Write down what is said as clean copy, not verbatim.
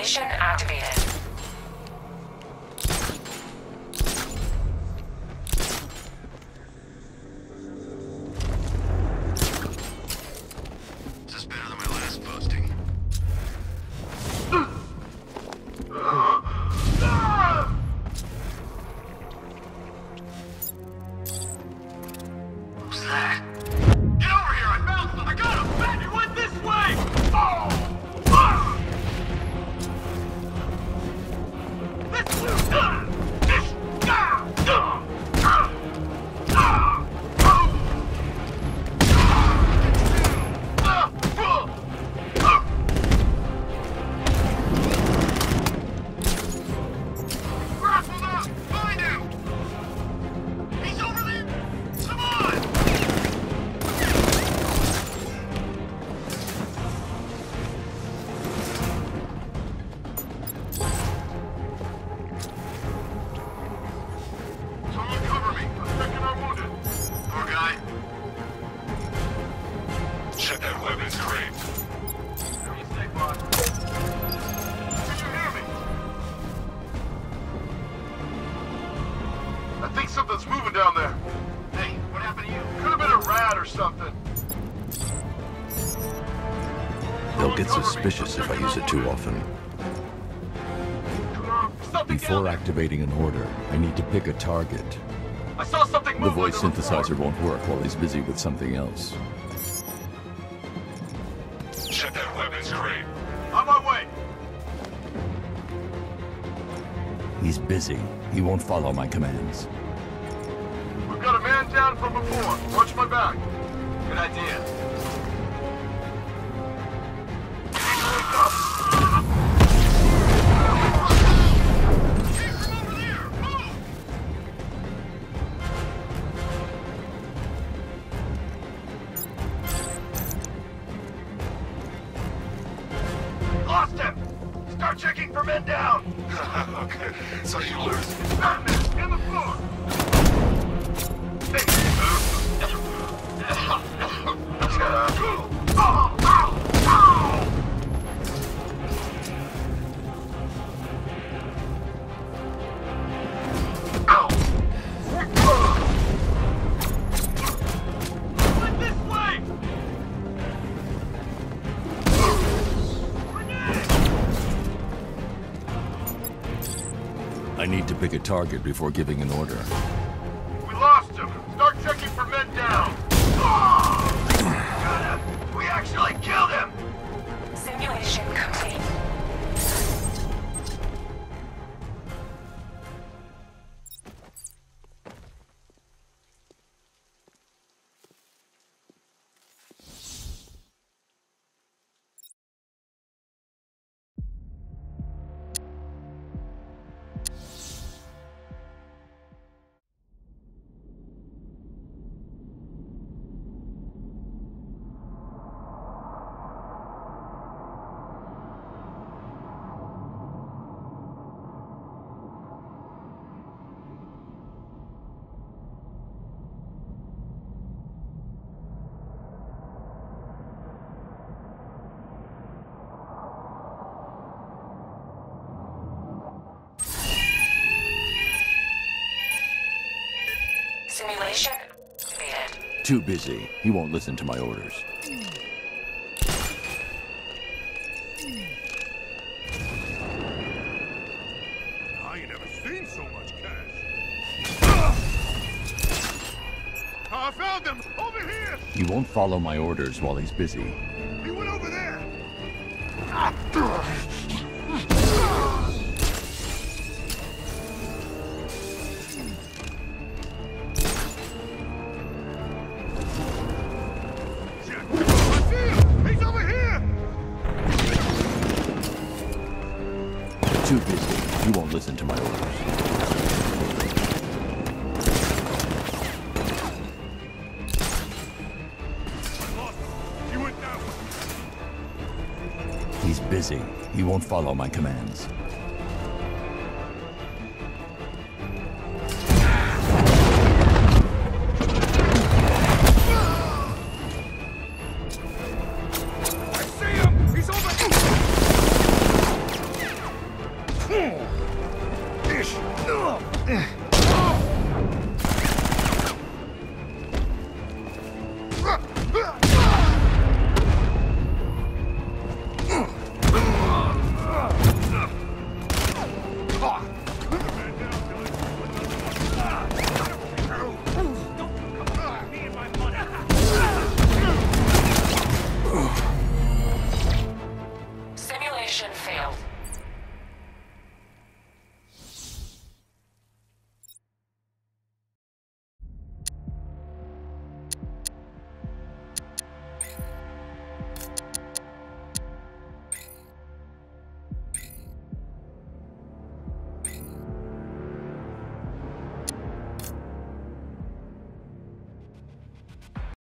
Simulation activated. This is better than my last posting. Who's that? Get over here! I found him! I got him! Man, he went this way! Oh! Ah! This Grappled up! Find him! He's over there! Come on! Someone cover me! I'm checking our wounded. Poor guy. Check that weapons crate. Where you stay, boss? Can you hear me? I think something's moving down there. Hey, what happened to you? Could have been a rat or something. They'll get suspicious if I use it too often. Before activating an order, I need to pick a target. I saw something The move voice like on floor. synthesizer won't work while he's busy with something else. Check that weapons crate. On my way. He's busy. He won't follow my commands. We've got a man down from before. Watch my back. Good idea. Lost him! Start checking for men down! Okay, so you lose. Batman, in the floor! Went this way! I need to pick a target before giving an order. We lost him. Start checking for men down. Got him. We actually killed him. Simulation complete. Simulation activated. Too busy. He won't listen to my orders. I ain't never seen so much cash. I found him! Over here! He won't follow my orders while he's busy. He went over there! Shit! I see him! He's over here! Too busy. He won't listen to my orders. I lost him. He went that way. He's busy. He won't follow my commands. I see him! He's over here! Mission failed.